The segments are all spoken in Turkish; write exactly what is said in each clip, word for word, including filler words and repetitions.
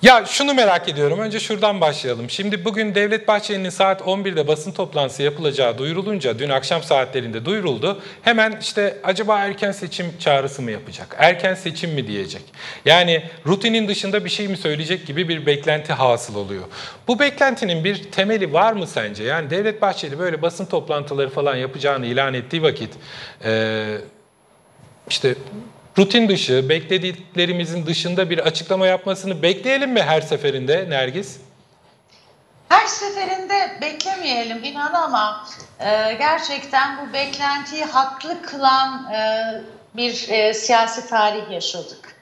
Ya şunu merak ediyorum. Önce şuradan başlayalım. Şimdi bugün Devlet Bahçeli'nin saat on birde basın toplantısı yapılacağı duyurulunca, dün akşam saatlerinde duyuruldu. Hemen işte acaba erken seçim çağrısı mı yapacak? Erken seçim mi diyecek? Yani rutinin dışında bir şey mi söyleyecek gibi bir beklenti hasıl oluyor. Bu beklentinin bir temeli var mı sence? Yani Devlet Bahçeli böyle basın toplantıları falan yapacağını ilan ettiği vakit e, işte rutin dışı, beklediklerimizin dışında bir açıklama yapmasını bekleyelim mi her seferinde Nergis? Her seferinde beklemeyelim inan ama e, gerçekten bu beklentiyi haklı kılan e, bir e, siyasi tarih yaşadık.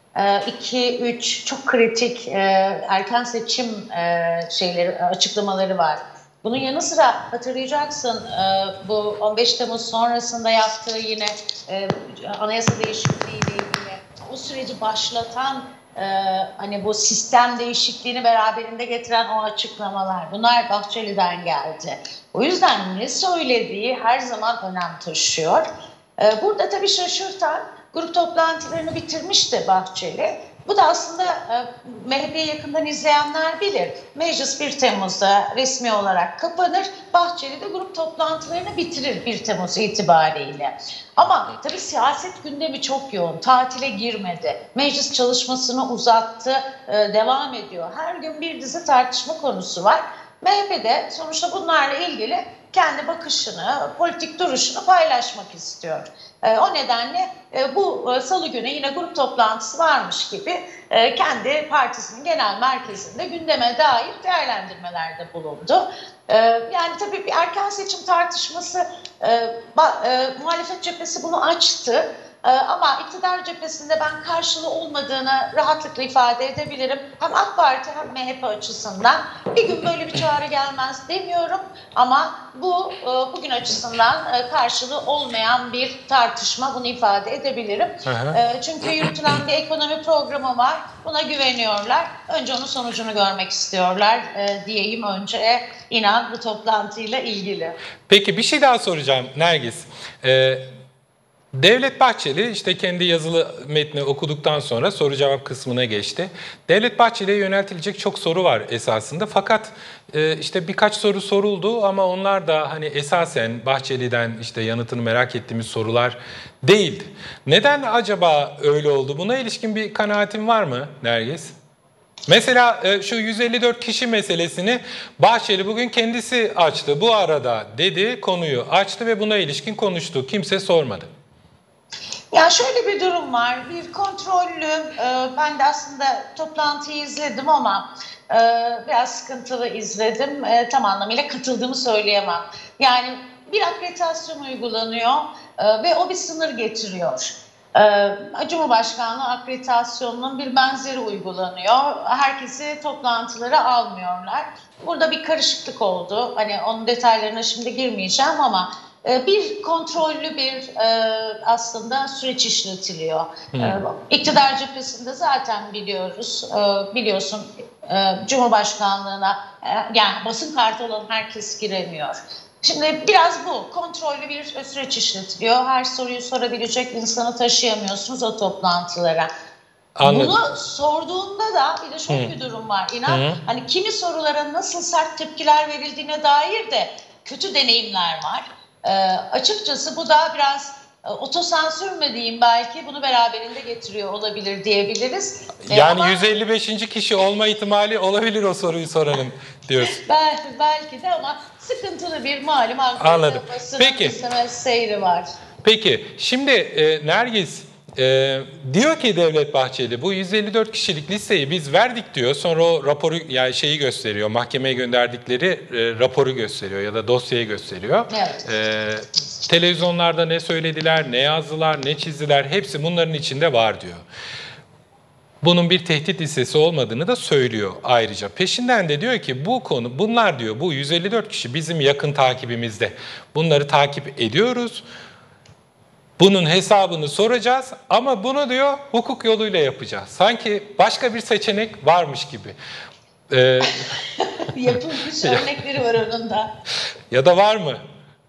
iki üç çok kritik e, erken seçim e, şeyleri açıklamaları var. Bunun yanı sıra hatırlayacaksın e, bu on beş Temmuz sonrasında yaptığı yine e, anayasa değişikliğiyle ilgili o süreci başlatan e, hani bu sistem değişikliğini beraberinde getiren o açıklamalar, bunlar Bahçeli'den geldi. O yüzden ne söylediği her zaman önem taşıyor. E, burada tabii şaşırtan, grup toplantılarını bitirmişti Bahçeli. Bu da aslında e, M H P'yi yakından izleyenler bilir. Meclis bir Temmuz'da resmi olarak kapanır. Bahçeli de grup toplantılarını bitirir bir Temmuz itibariyle. Ama tabii siyaset gündemi çok yoğun. Tatile girmedi. Meclis çalışmasını uzattı, e, devam ediyor. Her gün bir dizi tartışma konusu var. M H P de sonuçta bunlarla ilgili kendi bakışını, politik duruşunu paylaşmak istiyor. E, o nedenle e, bu e, salı günü yine grup toplantısı varmış gibi e, kendi partisinin genel merkezinde gündeme dair değerlendirmelerde bulundu. E, yani tabii bir erken seçim tartışması, e, ba, e, muhalefet cephesi bunu açtı. Ee, ama iktidar cephesinde ben karşılığı olmadığını rahatlıkla ifade edebilirim. Hem AK Parti hem M H P açısından bir gün böyle bir çağrı gelmez demiyorum. Ama bu e, bugün açısından e, karşılığı olmayan bir tartışma, bunu ifade edebilirim. E, çünkü yürütülen bir ekonomi programı var. Buna güveniyorlar. Önce onun sonucunu görmek istiyorlar e, diyeyim önce inan bu toplantıyla ilgili. Peki bir şey daha soracağım Nergis. Ee, Devlet Bahçeli işte kendi yazılı metni okuduktan sonra soru cevap kısmına geçti. Devlet Bahçeli'ye yöneltilecek çok soru var esasında. Fakat e, işte birkaç soru soruldu ama onlar da hani esasen Bahçeli'den işte yanıtını merak ettiğimiz sorular değildi. Neden acaba öyle oldu? Buna ilişkin bir kanaatin var mı Nergis? Mesela e, şu yüz elli dört kişi meselesini Bahçeli bugün kendisi açtı. Bu arada dedi, konuyu açtı ve buna ilişkin konuştu. Kimse sormadı. Ya şöyle bir durum var, bir kontrollü, e, ben de aslında toplantıyı izledim ama e, biraz sıkıntılı izledim, e, tam anlamıyla katıldığımı söyleyemem. Yani bir akreditasyon uygulanıyor e, ve o bir sınır getiriyor. E, Cumhurbaşkanlığı akreditasyonunun bir benzeri uygulanıyor, herkesi toplantılara almıyorlar. Burada bir karışıklık oldu, hani onun detaylarına şimdi girmeyeceğim ama bir kontrollü bir aslında süreç işletiliyor. Hmm. İktidar cephesinde zaten biliyoruz, biliyorsun Cumhurbaşkanlığına yani basın kartı olan herkes giremiyor. Şimdi biraz bu kontrollü bir süreç işletiliyor. Her soruyu sorabilecek insanı taşıyamıyorsunuz o toplantılara. Anladım. Bunu sorduğunda da bir de şöyle hmm. bir durum var. İnan hmm. hani kimi sorulara nasıl sert tepkiler verildiğine dair de kötü deneyimler var. E, açıkçası bu da biraz e, otosansür mü diyeyim, belki bunu beraberinde getiriyor olabilir diyebiliriz. Yani ama, yüz elli beşinci kişi olma ihtimali olabilir o soruyu soranın diyoruz. belki, belki de ama sıkıntılı bir malum Anladım. Peki. Seyri var. Peki şimdi e, Nergis e, diyor ki Devlet Bahçeli bu yüz elli dört kişilik listeyi biz verdik diyor. Sonra o raporu yani şeyi gösteriyor. Mahkemeye gönderdikleri e, raporu gösteriyor ya da dosyayı gösteriyor. Evet. E, televizyonlarda ne söylediler, ne yazdılar, ne çizdiler hepsi bunların içinde var diyor. Bunun bir tehdit listesi olmadığını da söylüyor ayrıca. Peşinden de diyor ki bu konu, bunlar diyor bu yüz elli dört kişi bizim yakın takibimizde. Bunları takip ediyoruz. Bunun hesabını soracağız ama bunu diyor hukuk yoluyla yapacağız. Sanki başka bir seçenek varmış gibi. Ee, Yapılmış örnekleri var onun da. Ya da var mı?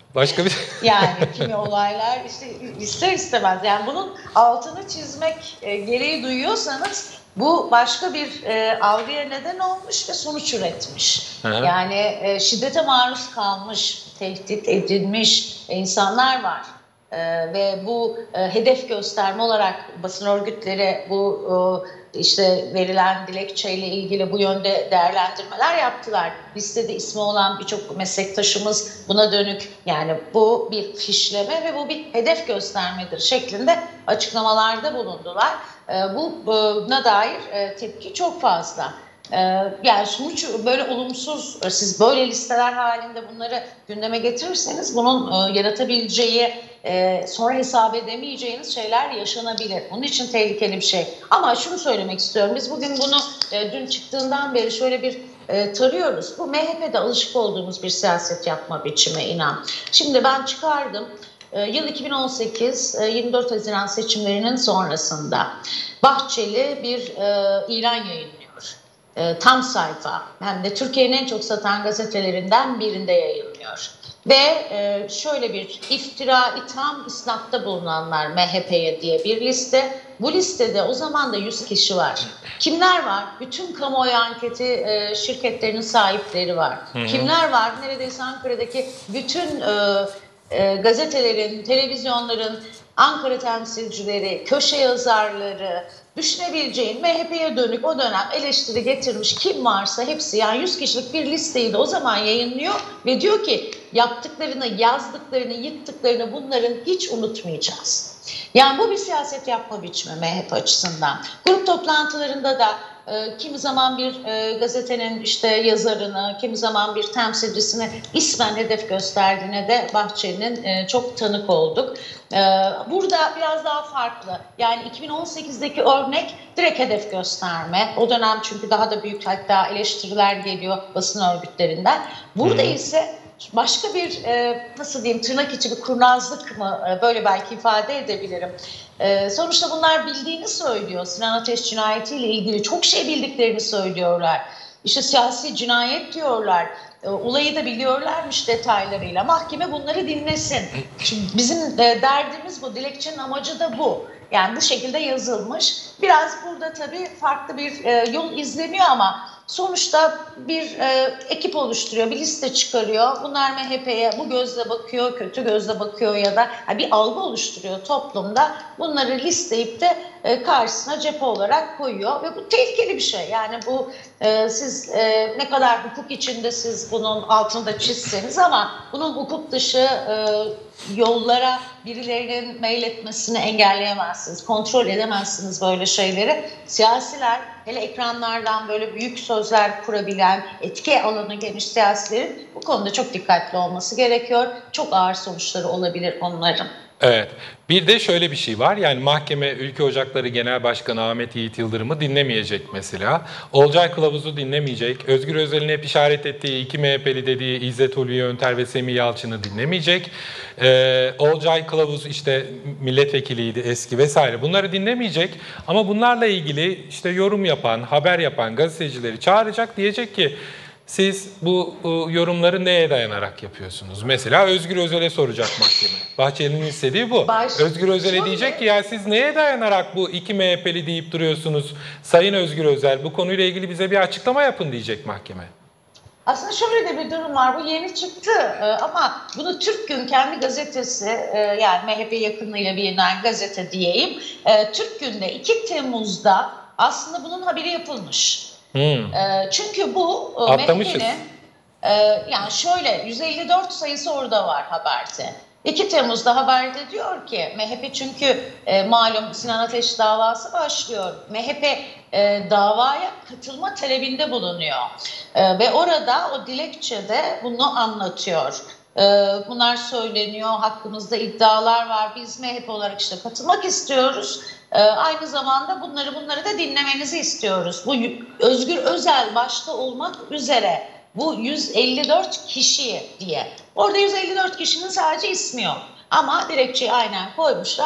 Başka bir Yani kimi olaylar işte ister istemez, yani bunun altını çizmek e, gereği duyuyorsanız bu başka bir e, algıya neden olmuş ve sonuç üretmiş. Hı. Yani e, şiddete maruz kalmış, tehdit edilmiş insanlar var. Ee, ve bu e, hedef gösterme olarak basın örgütleri bu e, işte verilen dilekçeyle ilgili bu yönde değerlendirmeler yaptılar. Listede ismi olan birçok meslektaşımız buna dönük, yani bu bir fişleme ve bu bir hedef göstermedir şeklinde açıklamalarda bulundular. E, buna dair e, tepki çok fazla. Yani sonuç böyle olumsuz, siz böyle listeler halinde bunları gündeme getirirseniz bunun yaratabileceği, sonra hesap edemeyeceğiniz şeyler yaşanabilir. Onun için tehlikeli bir şey. Ama şunu söylemek istiyorum. Biz bugün bunu dün çıktığından beri şöyle bir tarıyoruz. Bu M H P'de alışık olduğumuz bir siyaset yapma biçimi, inan. Şimdi ben çıkardım. Yıl iki bin on sekiz, yirmi dört Haziran seçimlerinin sonrasında Bahçeli bir ilan yayınlıyor. Tam sayfa, hem de Türkiye'nin en çok satan gazetelerinden birinde yayınlıyor. Ve şöyle bir iftira, itham, isnatta bulunanlar M H P'ye diye bir liste. Bu listede o zaman da yüz kişi var. Kimler var? Bütün kamuoyu anketi şirketlerinin sahipleri var. Hı hı. Kimler var? Neredeyse Ankara'daki bütün gazetelerin, televizyonların Ankara temsilcileri, köşe yazarları, düşünebileceğin M H P'ye dönük o dönem eleştiri getirmiş kim varsa hepsi, yani yüz kişilik bir listeyi de o zaman yayınlıyor ve diyor ki yaptıklarını, yazdıklarını, yıktıklarını bunların hiç unutmayacağız. Yani bu bir siyaset yapma biçimi M H P açısından. Grup toplantılarında da e, kimi zaman bir e, gazetenin işte yazarını, kimi zaman bir temsilcisini ismen hedef gösterdiğine de Bahçeli'nin e, çok tanık olduk. E, burada biraz daha farklı. Yani iki bin on sekizdeki örnek direkt hedef gösterme. O dönem çünkü daha da büyük hatta eleştiriler geliyor basın örgütlerinden. Burada hmm. ise başka bir e, nasıl diyeyim, tırnak içi bir kurnazlık mı, e, böyle belki ifade edebilirim. E, sonuçta bunlar bildiğini söylüyor. Sinan Ateş cinayetiyle ilgili çok şey bildiklerini söylüyorlar. İşte siyasi cinayet diyorlar. E, olayı da biliyorlarmış detaylarıyla. Mahkeme bunları dinlesin. Şimdi bizim e, derdimiz bu. Dilekçenin amacı da bu. Yani bu şekilde yazılmış. Biraz burada tabii farklı bir e, yol izleniyor ama sonuçta bir e, ekip oluşturuyor, bir liste çıkarıyor. Bunlar M H P'ye bu gözle bakıyor, kötü gözle bakıyor ya da yani bir algı oluşturuyor toplumda. Bunları listeleyip de e, karşısına cephe olarak koyuyor ve bu tehlikeli bir şey. Yani bu e, siz e, ne kadar hukuk içinde siz bunun altını da çizseniz ama bunun hukuk dışı e, yollara birilerinin mail etmesini engelleyemezsiniz, kontrol edemezsiniz böyle şeyleri. Siyasiler, hele ekranlardan böyle büyük sözler kurabilen, etki alanı geniş siyasilerin bu konuda çok dikkatli olması gerekiyor. Çok ağır sonuçları olabilir onların. Evet. Bir de şöyle bir şey var. Yani mahkeme Ülke Ocakları Genel Başkanı Ahmet Yiğit Yıldırım'ı dinlemeyecek mesela. Olcay Kılavuz'u dinlemeyecek. Özgür Özel'in hep işaret ettiği iki M H P'li dediği İzzet Ulvi Önter ve Semih Yalçın'ı dinlemeyecek. Ee, Olcay Kılavuz işte milletvekiliydi eski vesaire. Bunları dinlemeyecek. Ama bunlarla ilgili işte yorum yapan, haber yapan gazetecileri çağıracak, diyecek ki siz bu, bu yorumları neye dayanarak yapıyorsunuz? Mesela Özgür Özel'e soracak mahkeme. Bahçeli'nin istediği bu. Baş... Özgür Özel'e Şöyle... diyecek ki ya siz neye dayanarak bu iki M H P'li deyip duruyorsunuz? Sayın Özgür Özel, bu konuyla ilgili bize bir açıklama yapın diyecek mahkeme. Aslında şöyle de bir durum var. Bu yeni çıktı ama bunu Türkgün kendi gazetesi, yani M H P yakınlığıyla bilinen gazete diyeyim. Türkgün'de iki Temmuz'da aslında bunun haberi yapılmış. Hmm. E, çünkü bu M H P'nin e, yani şöyle yüz elli dört sayısı orada var haberde. iki Temmuz'da haberde diyor ki M H P çünkü e, malum Sinan Ateş davası başlıyor. M H P e, davaya katılma talebinde bulunuyor. E, ve orada o dilekçede bunu anlatıyor. E, bunlar söyleniyor, hakkımızda iddialar var. Biz M H P olarak işte katılmak istiyoruz. Ee, aynı zamanda bunları bunları da dinlemenizi istiyoruz. Bu Özgür Özel başta olmak üzere bu yüz elli dört kişi diye. Orada yüz elli dört kişinin sadece ismi yok. Ama dilekçeyi aynen koymuşlar.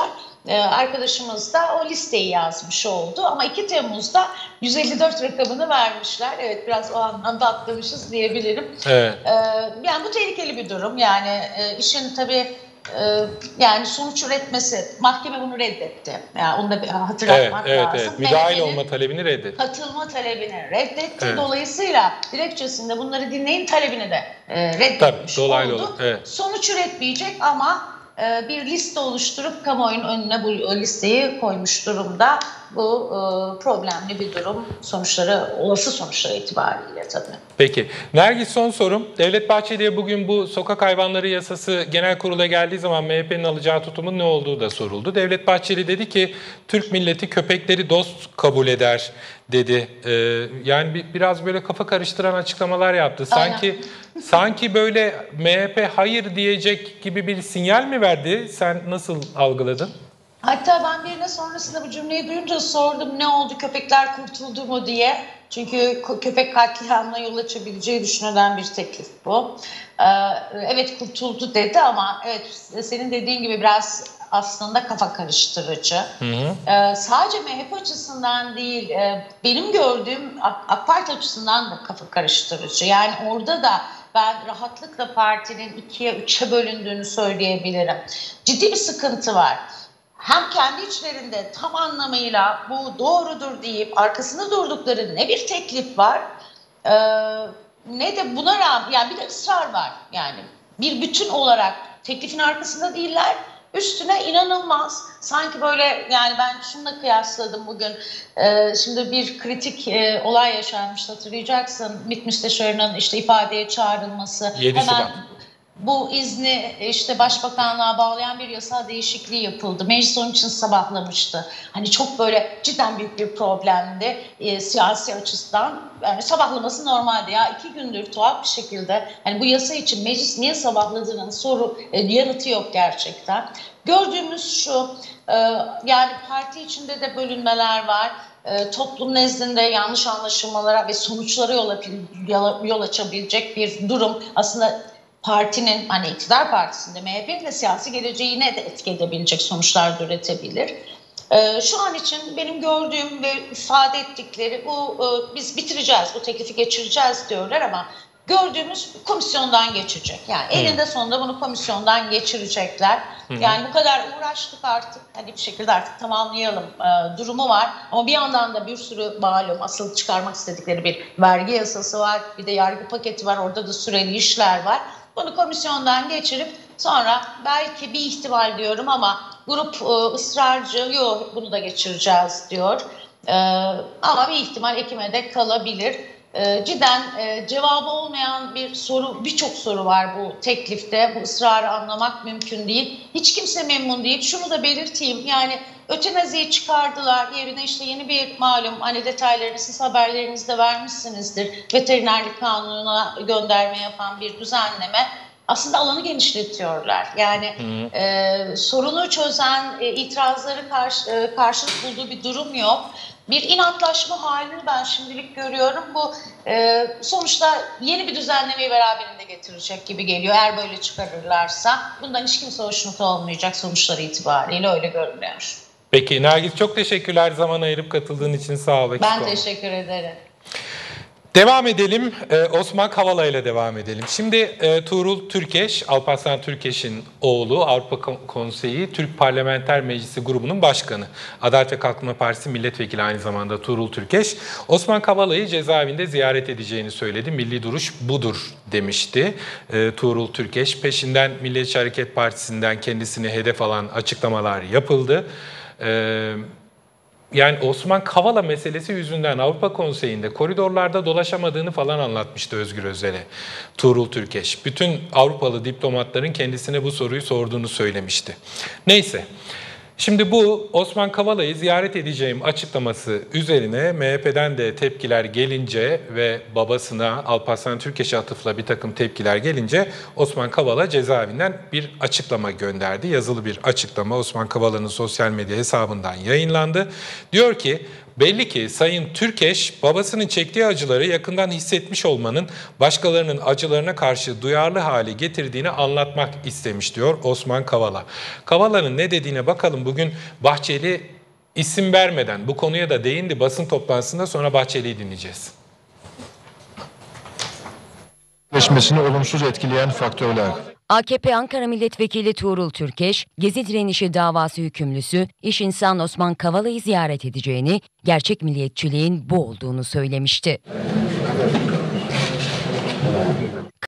Ee, arkadaşımız da o listeyi yazmış oldu ama iki Temmuz'da yüz elli dört rakamını vermişler. Evet, biraz o anlamda atlamışız diyebilirim. Evet. Ee, yani bu tehlikeli bir durum. Yani e, işin tabii e, yani sonuç üretmesi, mahkeme bunu reddetti. Yani onu da hatırlatmak evet, lazım. Evet, evet. Müdahil olma talebini reddetti. Katılma talebini reddetti. Evet. Dolayısıyla dilekçesinde bunları dinleyin talebini de e, reddetmiş Tabii, dolaylı oldu. Olur. Evet. Sonuç üretmeyecek ama bir liste oluşturup kamuoyunun önüne bu listeyi koymuş durumda. Bu problemli bir durum, sonuçları, olası sonuçları itibariyle tabii. Peki. Nergis, son sorum. Devlet Bahçeli'ye bugün bu sokak hayvanları yasası genel kurula geldiği zaman M H P'nin alacağı tutumun ne olduğu da soruldu. Devlet Bahçeli dedi ki Türk milleti köpekleri dost kabul eder dedi. Ee, yani biraz böyle kafa karıştıran açıklamalar yaptı. Sanki sanki böyle M H P hayır diyecek gibi bir sinyal mi verdi? Sen nasıl algıladın? Hatta ben birine sonrasında bu cümleyi duyunca sordum, ne oldu, köpekler kurtuldu mu diye. Çünkü köpek katliamına yol açabileceği düşünülen bir teklif bu. Ee, evet kurtuldu dedi ama evet senin dediğin gibi biraz aslında kafa karıştırıcı. Hı hı. Ee, sadece M H P açısından değil, e, benim gördüğüm AK Parti açısından da kafa karıştırıcı. Yani orada da ben rahatlıkla partinin ikiye üçe bölündüğünü söyleyebilirim. Ciddi bir sıkıntı var. Hem kendi içlerinde tam anlamıyla bu doğrudur deyip arkasında durdukları ne bir teklif var e, ne de buna rağmen yani bir de ısrar var. Yani bir bütün olarak teklifin arkasında değiller. Üstüne inanılmaz sanki böyle yani ben şununla kıyasladım bugün. E, şimdi bir kritik e, olay yaşanmış hatırlayacaksın. MİT müsteşarının işte ifadeye çağrılması. Hemen bu izni işte başbakanlığa bağlayan bir yasa değişikliği yapıldı. Meclis onun için sabahlamıştı. Hani çok böyle cidden büyük bir problemdi e, siyasi açıdan. Yani sabahlaması normaldi ya. iki gündür tuhaf bir şekilde hani bu yasa için meclis niye sabahladığının soru e, yanıtı yok gerçekten. Gördüğümüz şu e, yani parti içinde de bölünmeler var. E, toplum nezdinde yanlış anlaşılmalara ve sonuçlara yol, yol açabilecek bir durum aslında partinin hani iktidar partisinde M H P'nin de siyasi geleceğine de etki edebilecek sonuçlar da üretebilir. Ee, şu an için benim gördüğüm ve ifade ettikleri bu e, biz bitireceğiz, bu teklifi geçireceğiz diyorlar ama gördüğümüz komisyondan geçecek. Yani hmm. eninde sonunda bunu komisyondan geçirecekler. Hmm. Yani bu kadar uğraştık artık hani bir şekilde artık tamamlayalım e, durumu var. Ama bir yandan da bir sürü malum asıl çıkarmak istedikleri bir vergi yasası var. Bir de yargı paketi var. Orada da süreli işler var. Bunu komisyondan geçirip sonra belki bir ihtimal diyorum ama grup e, ısrarcı yok bunu da geçireceğiz diyor. E, ama bir ihtimal Ekim'e de kalabilir. E, cidden e, cevabı olmayan bir soru, birçok soru var bu teklifte. Bu ısrarı anlamak mümkün değil. Hiç kimse memnun değil. Şunu da belirteyim yani ötenaziyi çıkardılar. Yerine işte yeni bir malum hani detaylarını siz haberlerinizde vermişsinizdir. Veterinerlik kanununa gönderme yapan bir düzenleme. Aslında alanı genişletiyorlar. Yani e, sorunu çözen, e, itirazları karşı, e, karşılık bulduğu bir durum yok. Bir inatlaşma halini ben şimdilik görüyorum. Bu e, sonuçta yeni bir düzenlemeyi beraberinde getirecek gibi geliyor. Eğer böyle çıkarırlarsa bundan hiç kimse hoşnut olmayacak sonuçları itibariyle öyle görünüyor. Peki Nergis çok teşekkürler zaman ayırıp katıldığın için sağ ol. Ben olma. Teşekkür ederim. Devam edelim. Ee, Osman Kavala ile devam edelim. Şimdi e, Tuğrul Türkeş, Alparslan Türkeş'in oğlu, Avrupa Konseyi Türk Parlamenter Meclisi grubunun başkanı. Adalet ve Kalkınma Partisi milletvekili aynı zamanda Tuğrul Türkeş. Osman Kavala'yı cezaevinde ziyaret edeceğini söyledi. Milli duruş budur demişti e, Tuğrul Türkeş. Peşinden Milliyetçi Hareket Partisi'nden kendisini hedef alan açıklamalar yapıldı. Evet. Yani Osman Kavala meselesi yüzünden Avrupa Konseyi'nde koridorlarda dolaşamadığını falan anlatmıştı Özgür Özel'e Tuğrul Türkeş. Bütün Avrupalı diplomatların kendisine bu soruyu sorduğunu söylemişti. Neyse. Şimdi bu Osman Kavala'yı ziyaret edeceğim açıklaması üzerine M H P'den de tepkiler gelince ve babasına Alparslan Türkeş'e atıfla bir takım tepkiler gelince Osman Kavala cezaevinden bir açıklama gönderdi. Yazılı bir açıklama Osman Kavala'nın sosyal medya hesabından yayınlandı. Diyor ki Belli ki Sayın Türkeş babasının çektiği acıları yakından hissetmiş olmanın başkalarının acılarına karşı duyarlı hale getirdiğini anlatmak istemiş diyor Osman Kavala. Kavala'nın ne dediğine bakalım. Bugün Bahçeli isim vermeden bu konuya da değindi basın toplantısında, sonra Bahçeli'yi dinleyeceğiz. Geçmesini olumsuz etkileyen faktörler. A K P Ankara Milletvekili Tuğrul Türkeş, Gezi direnişi davası hükümlüsü iş insan Osman Kavala'yı ziyaret edeceğini, gerçek milliyetçiliğin bu olduğunu söylemişti.